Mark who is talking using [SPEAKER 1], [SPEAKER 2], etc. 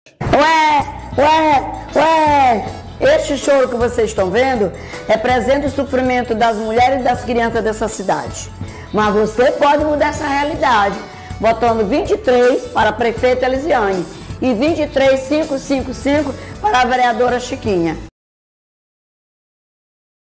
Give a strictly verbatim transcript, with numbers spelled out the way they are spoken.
[SPEAKER 1] Ué, ué, ué, este choro que vocês estão vendo representa o sofrimento das mulheres e das crianças dessa cidade. Mas você pode mudar essa realidade, votando vinte e três para a prefeita Elisiane e vinte e três mil quinhentos e cinquenta e cinco para a vereadora Chiquinha.